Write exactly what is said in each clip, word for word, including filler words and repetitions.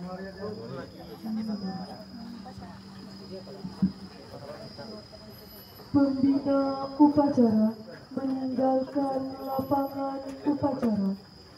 Pembina upacara meninggalkan lapangan upacara.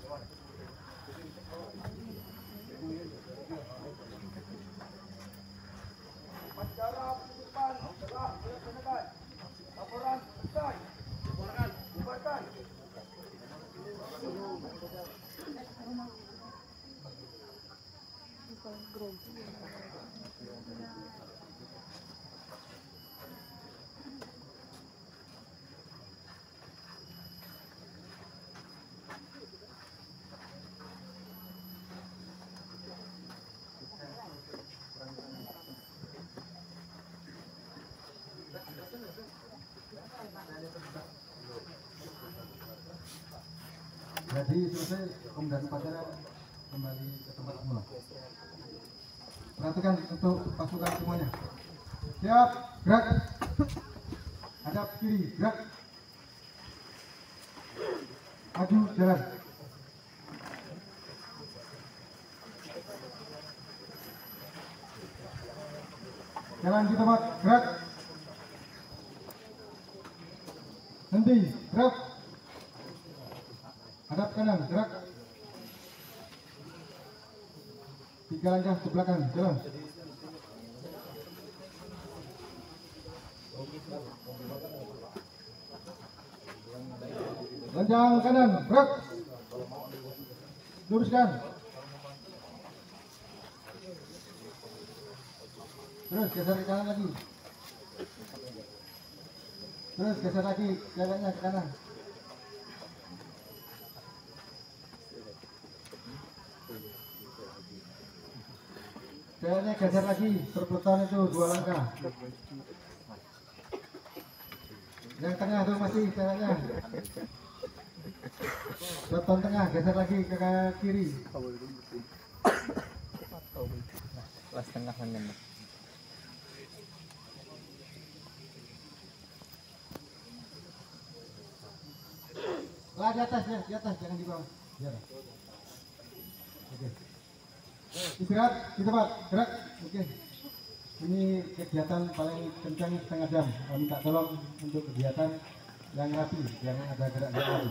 Jadi selesai kemudian upacara kembali ke tempat semula. Perhatikan untuk pasukan semuanya. Siap, gerak. Hadap kiri, gerak. Maju, jalan. Jalan di tempat, gerak. Henti, gerak. Hadap kanan, gerak. Tiga langkah ke belakang, jalan. Lonjang kanan, gerak. Luruskan. Terus geser ke kanan lagi. Terus geser lagi, jalannya ke kanan. Jalannya geser lagi, perputaran itu dua langkah. Yang tengah tuh masih jalannya. Beton tengah, geser lagi ke kiri. Kelas tengah mana? Lah di atas ya, di atas jangan di bawah. Di atas. Oke. Istirahat di tempat, gerak. Oke. Ini kegiatan paling kencang setengah jam. Kami minta tolong untuk kegiatan yang rapi, yang ada gerak-gerak rapi.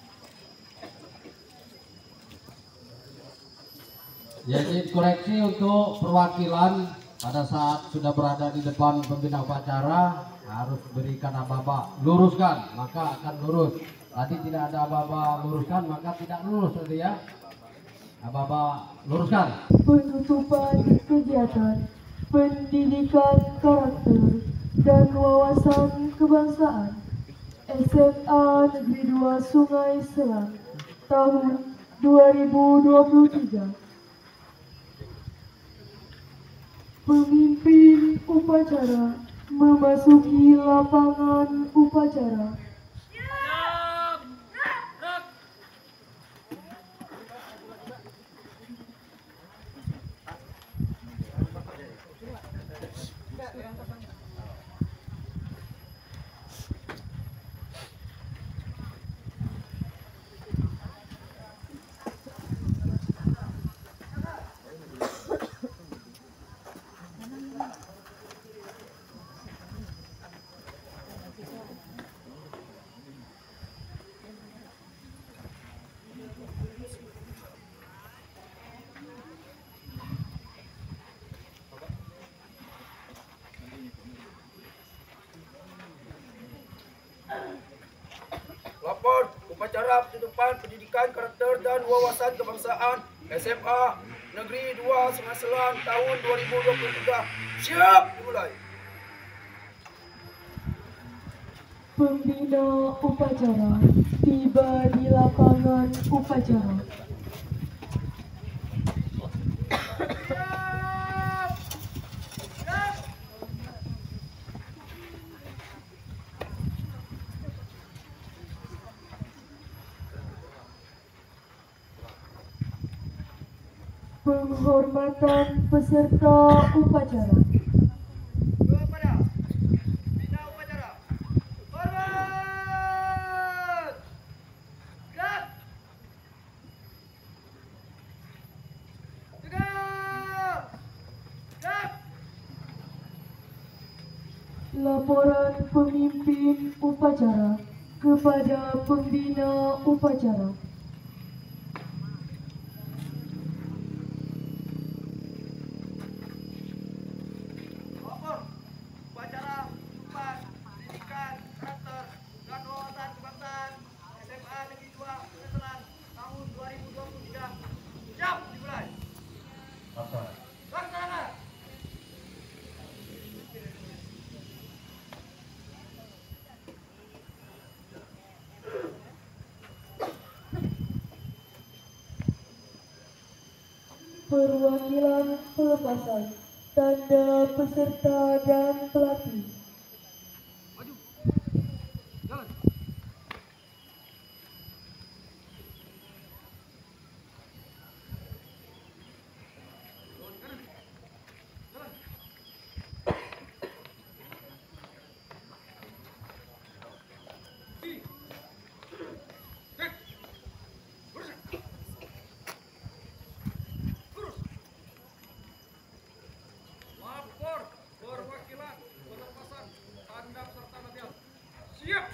Jadi koreksi untuk perwakilan pada saat sudah berada di depan pembina upacara harus berikan aba-aba, luruskan maka akan lurus. Tadi tidak ada aba-aba luruskan maka tidak lurus tadi ya. Aba-aba luruskan. Penutupan kegiatan pendidikan karakter dan wawasan kebangsaan S M A Negeri dua Sungai Selang tahun dua ribu dua puluh tiga. Pemimpin upacara memasuki lapangan upacara. Lapor upacara penutupan pendidikan karakter dan wawasan kebangsaan S M A Negeri dua Sungai Selang tahun dua ribu dua puluh tiga. Siap dimulai. Pembina upacara tiba di lapangan upacara. Penghormatan peserta upacara. Kepada pembina upacara. Hormat. Gerak. Tegak. laporan pemimpin upacara kepada pembina upacara. Lapor upacara Tupan Pendidikan Karakter dan Wawasan Kebangsaan S M A Negeri dua Sungai tahun dua ribu dua puluh tiga. Siap dimulai. Laksana. Perwakilan pelepasan tanda peserta dan pelatih. Maju. Jalan. Kanan. Jalan. Kiri. Cek. Lurus. Lurus. Lapor perwakilan pelepasan tanda peserta latihan. Siap.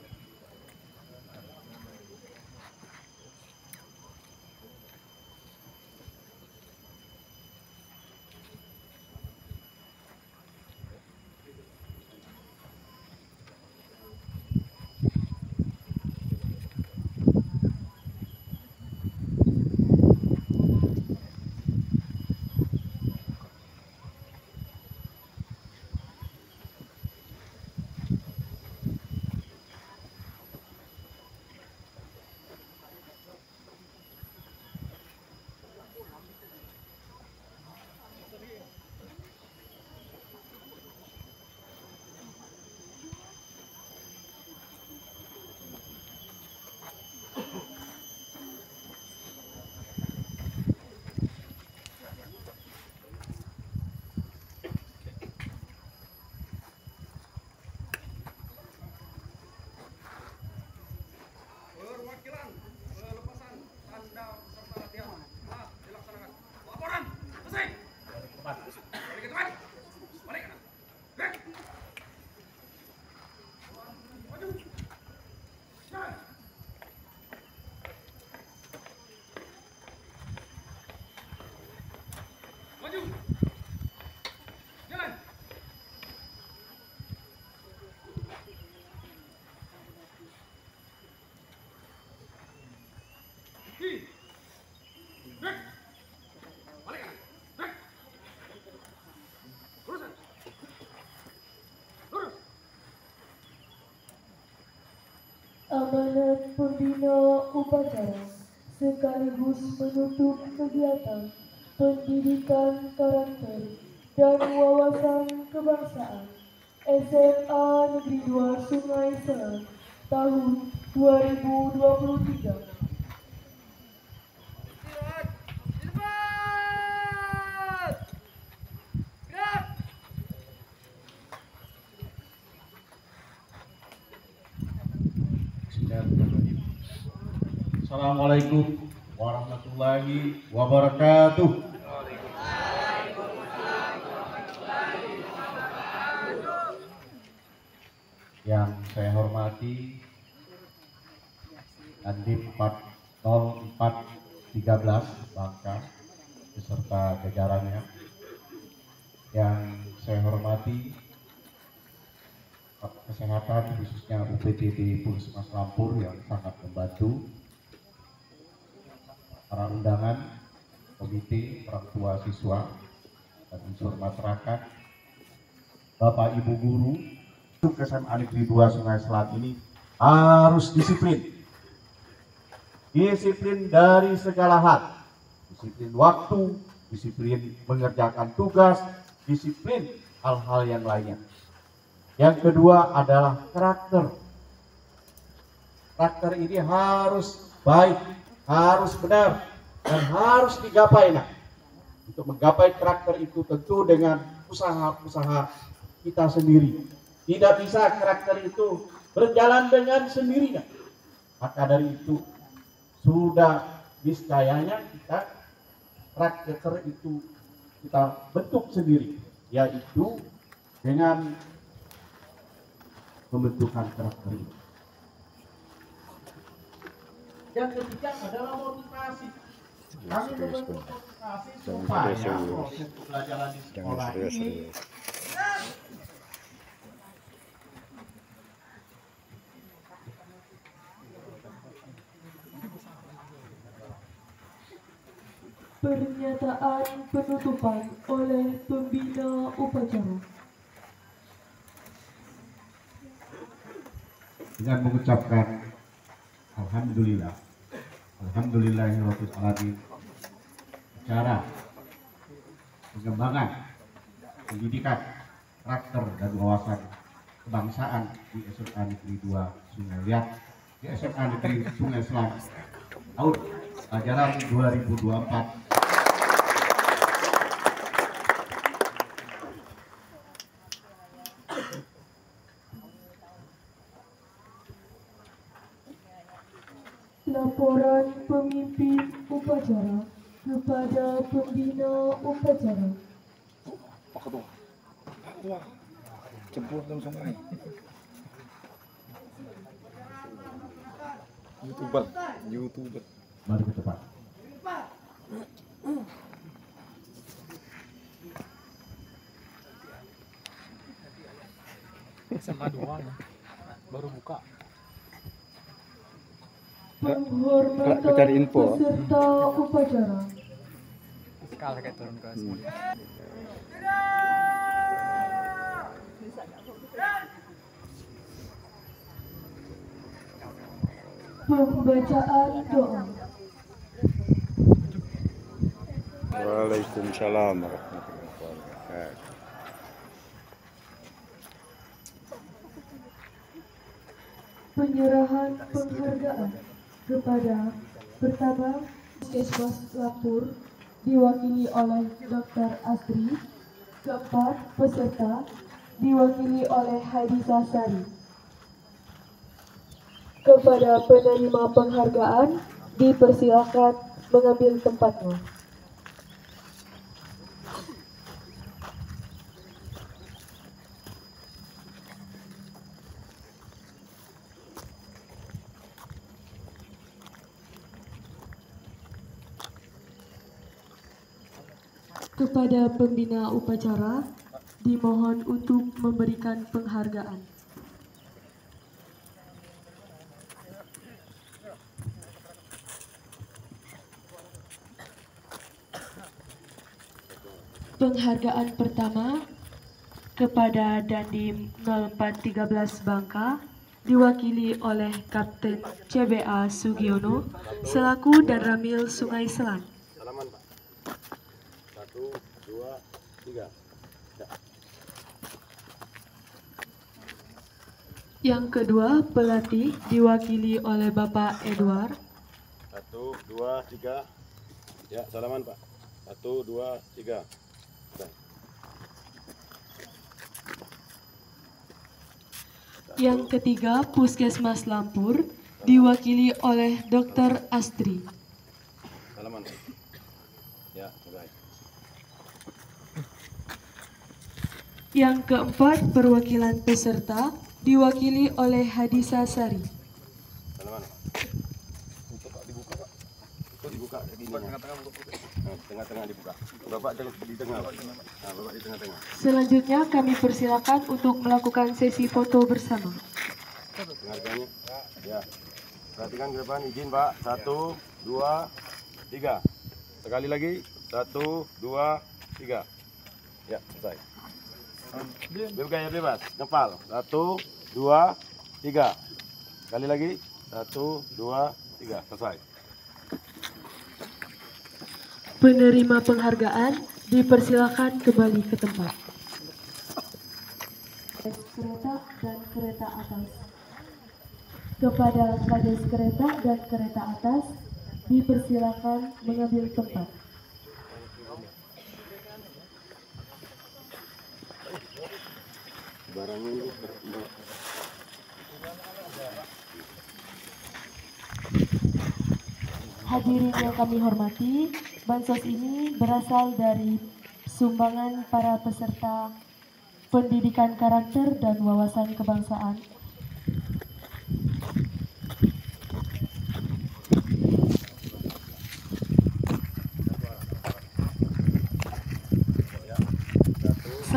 Perwakilan pelepasan tanda peserta latihan telah dilaksanakan. Laporan selesai. Balik ke tempat. Balik kanan. Back. Maju. Jalan. Maju. Jalan. Kiri. Back. Balik kanan. Back. Lurusan. Lurus. Amanat pembina upacara sekaligus menutup kegiatan pendidikan karakter dan wawasan kebangsaan S M A Negeri dua Sungai Selat tahun dua ribu dua puluh tiga. Istirahat. Di depan. Gerak. Assalamualaikum warahmatullahi wabarakatuh. Yang saya hormati Dandim empat nol empat tiga belas Bangka beserta jajarannya. Yang saya hormati kesehatan khususnya U P T D Puskesmas Lampur yang sangat membantu, para undangan, komite, orang tua siswa, dan unsur masyarakat, Bapak Ibu guru, S M A Negeri dua Sungai Selat ini harus disiplin. Disiplin dari segala hal, disiplin waktu, disiplin mengerjakan tugas, disiplin hal-hal yang lainnya. Yang kedua adalah karakter. Karakter ini harus baik, harus benar, dan harus digapai. Nah, untuk menggapai karakter itu tentu dengan usaha-usaha kita sendiri. Tidak bisa karakter itu berjalan dengan sendirinya. Maka dari itu sudah niscayanya kita karakter itu kita bentuk sendiri, yaitu dengan pembentukan karakter ini. Yang ketiga adalah motivasi. Kami membentuk motivasi supaya proses pembelajaran di sekolah ini Pernyataan penutupan oleh pembina upacara. dengan mengucapkan Alhamdulillah, Alhamdulillahirabbil alamin. Acara pengembangan pendidikan karakter dan wawasan kebangsaan di S M A Negeri dua Sungai Liat, di S M A Negeri Sungai Selang tahun ajaran dua ribu dua puluh empat. Laporan pemimpin upacara kepada pembina upacara. Jemput dong sungai. YouTuber, YouTuber. Mari ke depan. S M A doang, baru buka. Penghormatan cari info. peserta upacara. Sekali kayak turun ke sini. Pembacaan doa. Waalaikumsalam warahmatullahi wabarakatuh. Penyerahan penghargaan kepada pertama Puskesmas Lapur diwakili oleh Dokter Astri, keempat peserta diwakili oleh Hadisa Sari. Kepada penerima penghargaan dipersilakan mengambil tempatnya. Kepada pembina upacara dimohon untuk memberikan penghargaan. Penghargaan pertama kepada Dandim nol empat tiga belas Bangka diwakili oleh Kapten C B A Sugiono selaku dan Ramil Sungai Selan. Salaman Pak. Satu, dua, tiga. Ya. Yang kedua pelatih diwakili oleh Bapak Edward. Satu, dua, tiga. Ya, salaman Pak. Satu, dua, tiga. Sudah. Yang ketiga Puskesmas Lampur diwakili oleh Dokter Astri. Salaman Pak. Ya, sudah. Yang keempat perwakilan peserta diwakili oleh Hadisa Sari. Salaman Pak. Itu Pak dibuka Pak. Itu dibuka begini. Nah, tengah-tengah dibuka. Bapak di tengah Pak. Nah, Bapak di tengah-tengah. Selanjutnya kami persilakan untuk melakukan sesi foto bersama. Penghargaannya. Ya. Perhatikan ke depan, izin Pak. Satu, dua, tiga. Sekali lagi. Satu, dua, tiga. Ya, selesai. Bergaya bebas. Ngepal. Satu, dua, tiga. Sekali lagi. Satu, dua, tiga. Selesai. Penerima penghargaan dipersilakan kembali ke tempat. Kereta dan kereta atas. Kepada kades kereta dan kereta atas dipersilakan mengambil tempat. Barangnya ini ber- Hadirin yang kami hormati, bansos ini berasal dari sumbangan para peserta pendidikan karakter dan wawasan kebangsaan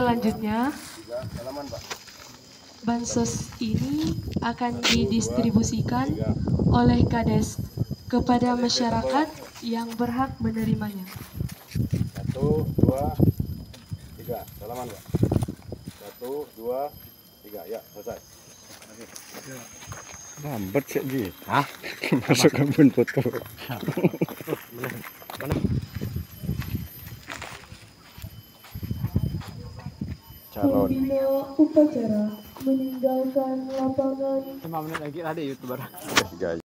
Selanjutnya, bansos ini akan didistribusikan oleh Kades kepada masyarakat yang berhak menerimanya. Satu, dua, tiga. Salaman, Pak. Satu, dua, tiga. Ya, selesai. Lambat sih Ji. Hah? Masuk kebun foto. Calon. Pembina upacara meninggalkan lapangan. lima menit lagi ada YouTuber. Tiga.